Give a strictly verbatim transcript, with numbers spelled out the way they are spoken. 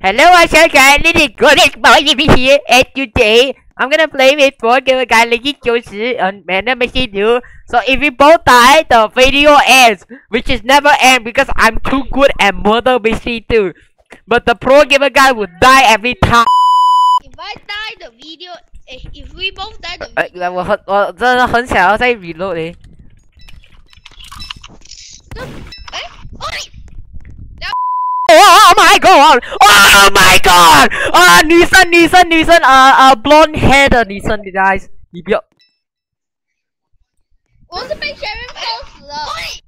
Hello, what's up guys, this is Roblox Murder here, and today I'm gonna play with ProGamerGuy one nine four on Murder Mystery two. So if we both die, the video ends, which is never end because I'm too good at Murder Mystery two. But the ProGamerGuy will die every time. If I die, the video, if we both die, the 呃， video. 我很我真的很想要再 reload 嘞。 哎，哦你。 Oh my god! Oh my god! 啊，女生女生女生啊啊 blonde hair 的女生 guys， 你不要。 我是被前面烧死了。